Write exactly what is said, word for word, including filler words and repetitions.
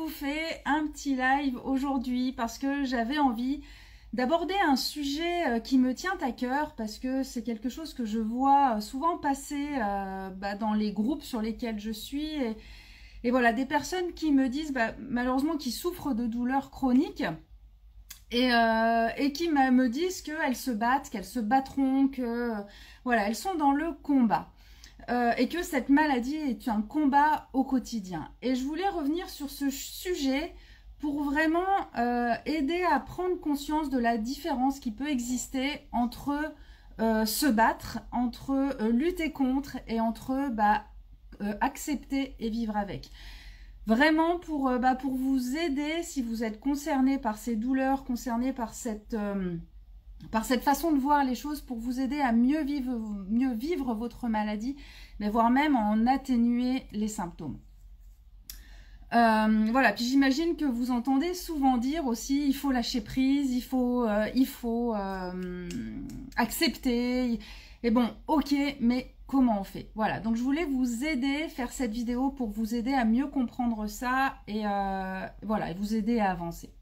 vous fais un petit live aujourd'hui parce que j'avais envie d'aborder un sujet qui me tient à cœur, parce que c'est quelque chose que je vois souvent passer euh, bah, dans les groupes sur lesquels je suis. Et, et voilà, des personnes qui me disent, bah, malheureusement, qui souffrent de douleurs chroniques. Et, euh, et qui me disent qu'elles se battent, qu'elles se battront, que voilà, elles sont dans le combat. Euh, et que cette maladie est un combat au quotidien. Et je voulais revenir sur ce sujet pour vraiment euh, aider à prendre conscience de la différence qui peut exister entre euh, se battre, entre euh, lutter contre et entre bah, euh, accepter et vivre avec. Vraiment pour, euh, bah, pour vous aider si vous êtes concerné par ces douleurs, concerné par cette... Euh, par cette façon de voir les choses, pour vous aider à mieux vivre, mieux vivre votre maladie, mais voire même en atténuer les symptômes. Euh, voilà, puis j'imagine que vous entendez souvent dire aussi, il faut lâcher prise, il faut, euh, il faut euh, accepter. Et bon, ok, mais comment on fait? Voilà, donc je voulais vous aider, faire cette vidéo pour vous aider à mieux comprendre ça et euh, voilà, et vous aider à avancer.